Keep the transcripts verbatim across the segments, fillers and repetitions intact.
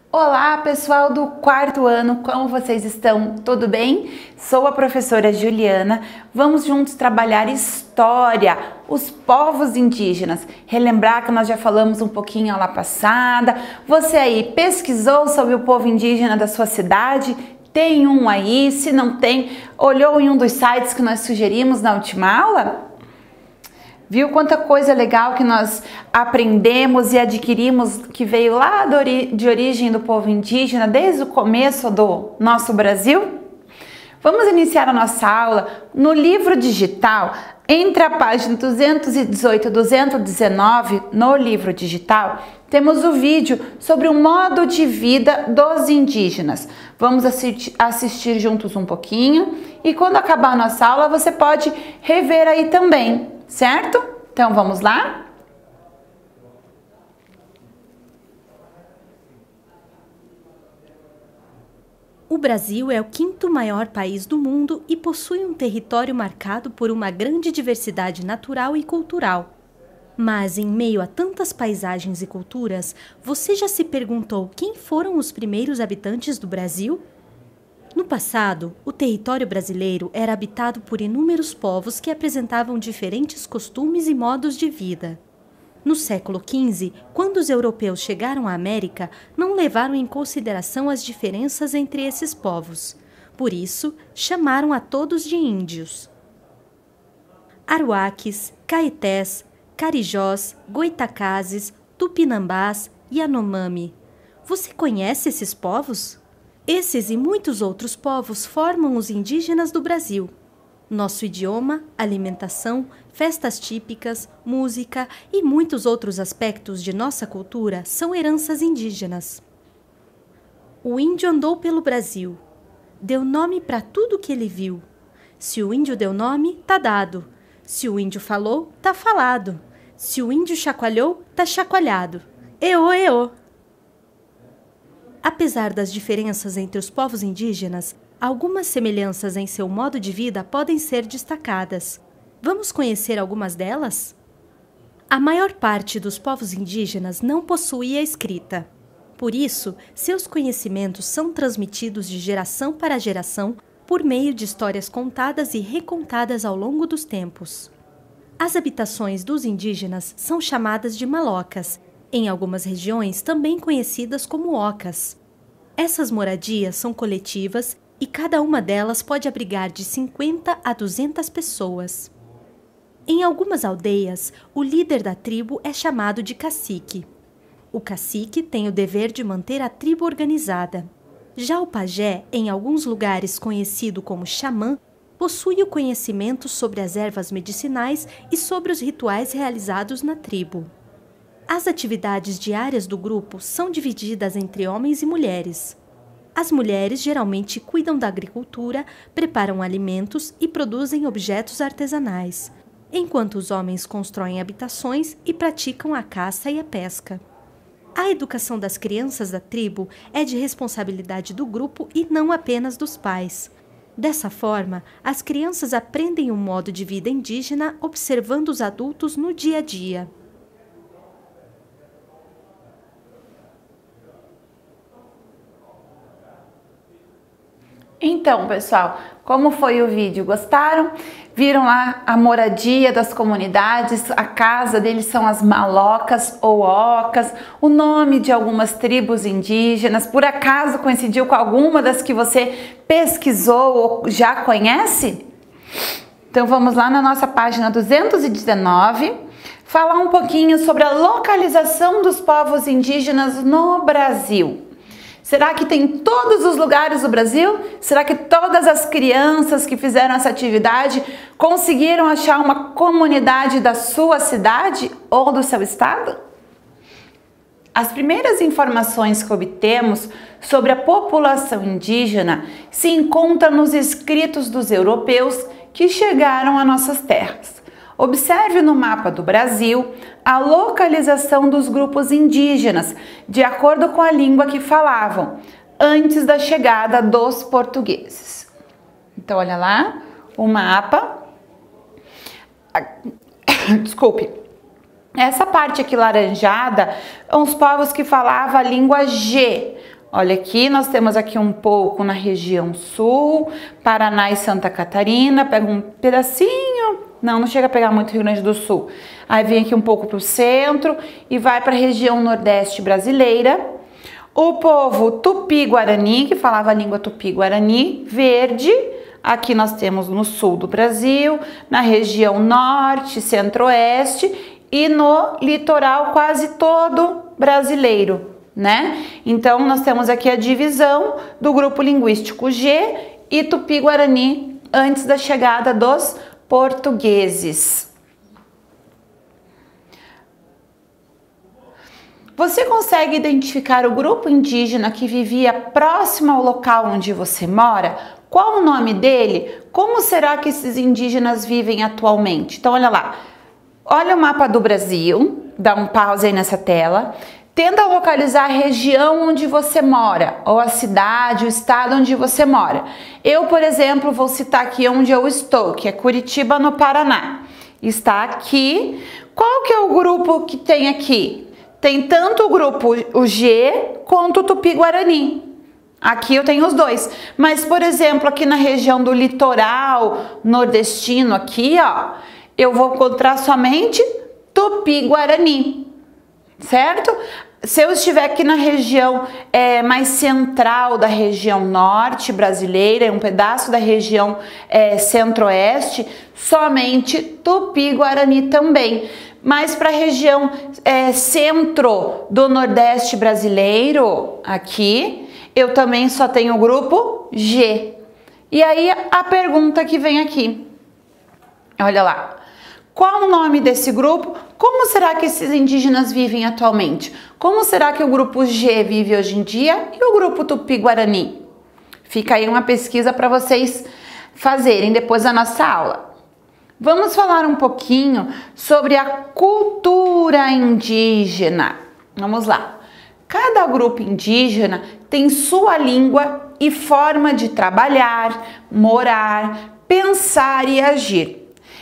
Olá, pessoal do quarto ano, como vocês estão? Tudo bem? Sou a professora Juliana. Vamos juntos trabalhar história, os povos indígenas. Relembrar que nós já falamos um pouquinho aula passada. Você aí pesquisou sobre o povo indígena da sua cidade? Tem um aí? Se não tem, olhou em um dos sites que nós sugerimos na última aula? Viu quanta coisa legal que nós aprendemos e adquirimos que veio lá de origem do povo indígena desde o começo do nosso Brasil? Vamos iniciar a nossa aula no livro digital. Entre a página duzentos e dezoito e duzentos e dezenove, no livro digital, temos o vídeo sobre o modo de vida dos indígenas. Vamos assistir, assistir juntos um pouquinho e quando acabar a nossa aula você pode rever aí também. Certo? Então vamos lá? O Brasil é o quinto maior país do mundo e possui um território marcado por uma grande diversidade natural e cultural. Mas, em meio a tantas paisagens e culturas, você já se perguntou quem foram os primeiros habitantes do Brasil? No passado, o território brasileiro era habitado por inúmeros povos que apresentavam diferentes costumes e modos de vida. No século quinze, quando os europeus chegaram à América, não levaram em consideração as diferenças entre esses povos. Por isso, chamaram a todos de índios. Aruaques, Caetés, Carijós, Goitacazes, Tupinambás e Yanomami. Você conhece esses povos? Esses e muitos outros povos formam os indígenas do Brasil. Nosso idioma, alimentação, festas típicas, música e muitos outros aspectos de nossa cultura são heranças indígenas. O índio andou pelo Brasil. Deu nome para tudo que ele viu. Se o índio deu nome, tá dado. Se o índio falou, tá falado. Se o índio chacoalhou, tá chacoalhado. Eô, eô! Apesar das diferenças entre os povos indígenas, algumas semelhanças em seu modo de vida podem ser destacadas. Vamos conhecer algumas delas? A maior parte dos povos indígenas não possuía escrita. Por isso, seus conhecimentos são transmitidos de geração para geração por meio de histórias contadas e recontadas ao longo dos tempos. As habitações dos indígenas são chamadas de malocas, em algumas regiões também conhecidas como ocas. Essas moradias são coletivas e cada uma delas pode abrigar de cinquenta a duzentas pessoas. Em algumas aldeias, o líder da tribo é chamado de cacique. O cacique tem o dever de manter a tribo organizada. Já o pajé, em alguns lugares conhecido como xamã, possui o conhecimento sobre as ervas medicinais e sobre os rituais realizados na tribo. As atividades diárias do grupo são divididas entre homens e mulheres. As mulheres geralmente cuidam da agricultura, preparam alimentos e produzem objetos artesanais, enquanto os homens constroem habitações e praticam a caça e a pesca. A educação das crianças da tribo é de responsabilidade do grupo e não apenas dos pais. Dessa forma, as crianças aprendem o modo de vida indígena observando os adultos no dia a dia. Então, pessoal, como foi o vídeo? Gostaram? Viram lá a moradia das comunidades? A casa deles são as malocas ou ocas, o nome de algumas tribos indígenas. Por acaso coincidiu com alguma das que você pesquisou ou já conhece? Então vamos lá na nossa página duzentos e dezenove, falar um pouquinho sobre a localização dos povos indígenas no Brasil. Será que tem em todos os lugares do Brasil? Será que todas as crianças que fizeram essa atividade conseguiram achar uma comunidade da sua cidade ou do seu estado? As primeiras informações que obtemos sobre a população indígena se encontram nos escritos dos europeus que chegaram a nossas terras. Observe no mapa do Brasil a localização dos grupos indígenas, de acordo com a língua que falavam, antes da chegada dos portugueses. Então, olha lá, o mapa. Desculpe. Essa parte aqui laranjada são os povos que falavam a língua G, Olha aqui, nós temos aqui um pouco na região sul, Paraná e Santa Catarina, pega um pedacinho, não, não chega a pegar muito Rio Grande do Sul. Aí vem aqui um pouco para o centro e vai para a região nordeste brasileira. O povo Tupi-Guarani, que falava a língua Tupi-Guarani, verde. Aqui nós temos no sul do Brasil, na região norte, centro-oeste e no litoral quase todo brasileiro, né? Então nós temos aqui a divisão do grupo linguístico G e Tupi-Guarani antes da chegada dos portugueses. Você consegue identificar o grupo indígena que vivia próximo ao local onde você mora? Qual o nome dele? Como será que esses indígenas vivem atualmente? Então, olha lá. Olha o mapa do Brasil. Dá um pause aí nessa tela. Tenta localizar a região onde você mora, ou a cidade, o estado onde você mora. Eu, por exemplo, vou citar aqui onde eu estou, que é Curitiba, no Paraná. Está aqui. Qual que é o grupo que tem aqui? Tem tanto o grupo o G quanto o Tupi-Guarani. Aqui eu tenho os dois. Mas, por exemplo, aqui na região do litoral nordestino, aqui, ó, eu vou encontrar somente Tupi-Guarani, certo? Se eu estiver aqui na região é, mais central da região norte brasileira, um pedaço da região é, centro-oeste, somente Tupi-Guarani também. Mas para a região é, centro do nordeste brasileiro, aqui, eu também só tenho o grupo G. E aí a pergunta que vem aqui, olha lá. Qual o nome desse grupo? Como será que esses indígenas vivem atualmente? Como será que o grupo G vive hoje em dia e o grupo Tupi-Guarani? Fica aí uma pesquisa para vocês fazerem depois da nossa aula. Vamos falar um pouquinho sobre a cultura indígena. Vamos lá. Cada grupo indígena tem sua língua e forma de trabalhar, morar, pensar e agir.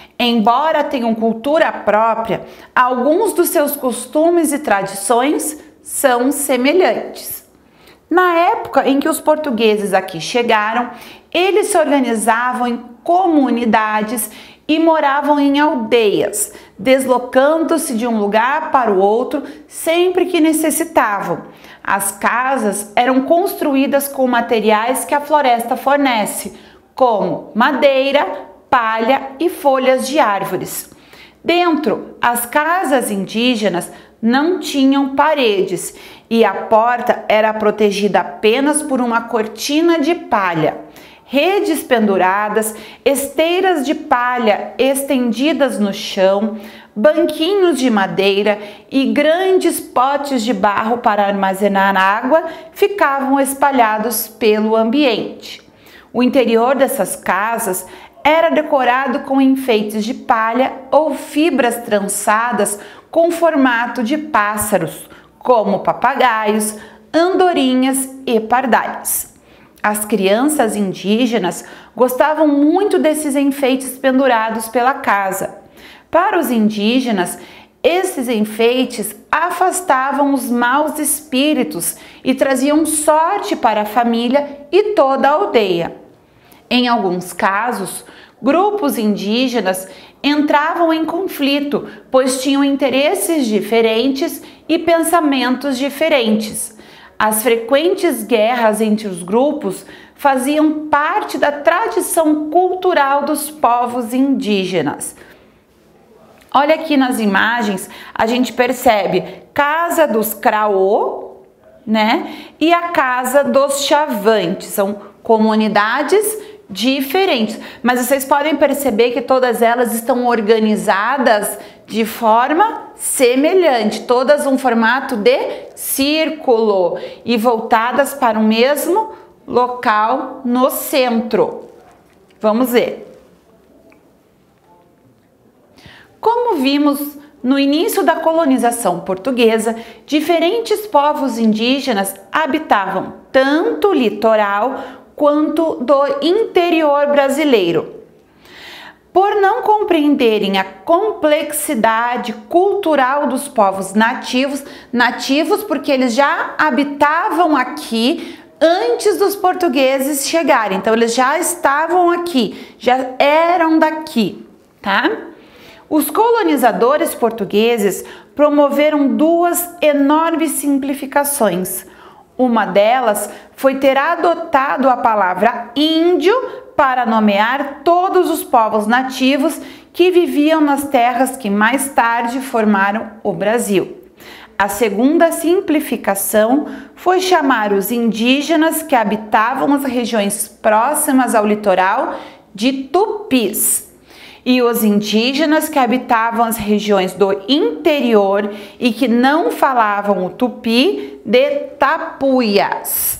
Embora tenham cultura própria, alguns dos seus costumes e tradições são semelhantes. Na época em que os portugueses aqui chegaram, eles se organizavam em comunidades e moravam em aldeias, deslocando-se de um lugar para o outro sempre que necessitavam. As casas eram construídas com materiais que a floresta fornece, como madeira, palha e folhas de árvores. Dentro, as casas indígenas não tinham paredes e a porta era protegida apenas por uma cortina de palha. Redes penduradas, esteiras de palha estendidas no chão, banquinhos de madeira e grandes potes de barro para armazenar água ficavam espalhados pelo ambiente. O interior dessas casas era decorado com enfeites de palha ou fibras trançadas com formato de pássaros, como papagaios, andorinhas e pardais. As crianças indígenas gostavam muito desses enfeites pendurados pela casa. Para os indígenas, esses enfeites afastavam os maus espíritos e traziam sorte para a família e toda a aldeia. Em alguns casos, grupos indígenas entravam em conflito, pois tinham interesses diferentes e pensamentos diferentes. As frequentes guerras entre os grupos faziam parte da tradição cultural dos povos indígenas. Olha aqui nas imagens, a gente percebe casa dos Craô, né? E a casa dos Chavantes, são comunidades diferentes, mas vocês podem perceber que todas elas estão organizadas de forma semelhante, todas um formato de círculo e voltadas para o mesmo local no centro. Vamos ver. Como vimos no início da colonização portuguesa, diferentes povos indígenas habitavam tanto o litoral quanto do interior brasileiro. Por não compreenderem a complexidade cultural dos povos nativos, nativos porque eles já habitavam aqui antes dos portugueses chegarem, então eles já estavam aqui, já eram daqui, tá? Os colonizadores portugueses promoveram duas enormes simplificações. Uma delas foi ter adotado a palavra índio para nomear todos os povos nativos que viviam nas terras que mais tarde formaram o Brasil. A segunda simplificação foi chamar os indígenas que habitavam as regiões próximas ao litoral de tupis e os indígenas que habitavam as regiões do interior e que não falavam o tupi de tapuias.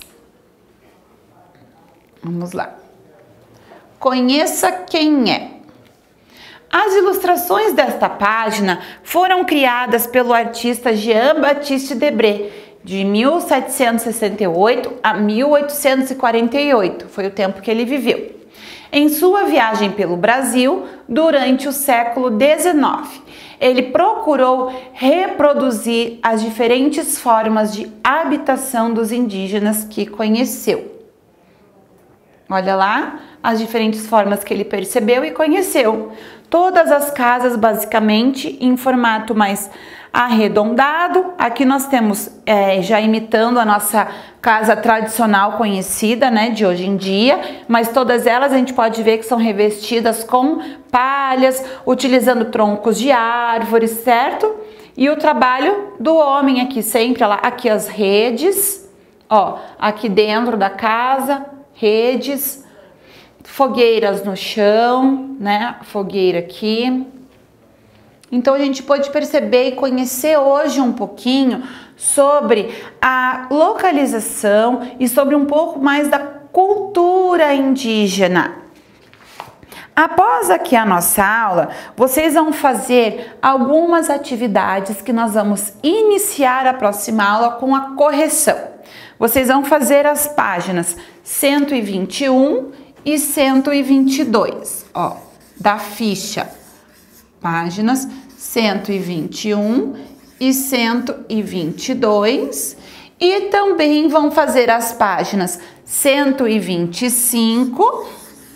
Vamos lá. Conheça quem é. As ilustrações desta página foram criadas pelo artista Jean-Baptiste Debré, de mil setecentos e sessenta e oito a mil oitocentos e quarenta e oito, foi o tempo que ele viveu, em sua viagem pelo Brasil durante o século dezenove. Ele procurou reproduzir as diferentes formas de habitação dos indígenas que conheceu. Olha lá as diferentes formas que ele percebeu e conheceu. Todas as casas basicamente em formato mais arredondado. Aqui nós temos é, já imitando a nossa casa tradicional conhecida, né, de hoje em dia, mas todas elas a gente pode ver que são revestidas com palhas, utilizando troncos de árvores, certo? E o trabalho do homem aqui sempre, ó, aqui as redes, ó, aqui dentro da casa, redes, fogueiras no chão, né? Fogueira aqui. Então a gente pode perceber e conhecer hoje um pouquinho sobre a localização e sobre um pouco mais da cultura indígena. Após aqui a nossa aula, vocês vão fazer algumas atividades que nós vamos iniciar a próxima aula com a correção. Vocês vão fazer as páginas cento e vinte e um e cento e vinte e dois, ó, da ficha. Páginas cento e vinte e um e cento e vinte e dois, e também vão fazer as páginas cento e vinte e cinco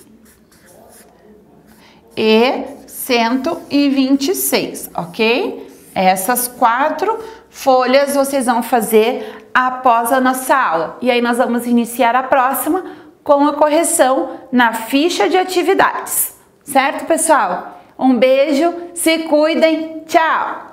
e cento e vinte e seis, ok? Essas quatro folhas vocês vão fazer após a nossa aula. E aí nós vamos iniciar a próxima com a correção na ficha de atividades. Certo, pessoal? Um beijo, se cuidem, tchau!